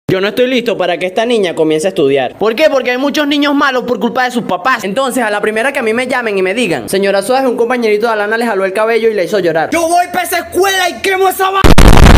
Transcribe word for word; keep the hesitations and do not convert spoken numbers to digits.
Yo no estoy listo para que esta niña comience a estudiar. ¿Por qué? Porque hay muchos niños malos por culpa de sus papás. Entonces, a la primera que a mí me llamen y me digan: señora Suárez, un compañerito de Alana le jaló el cabello y le hizo llorar, yo voy para esa escuela y quemo esa vaina.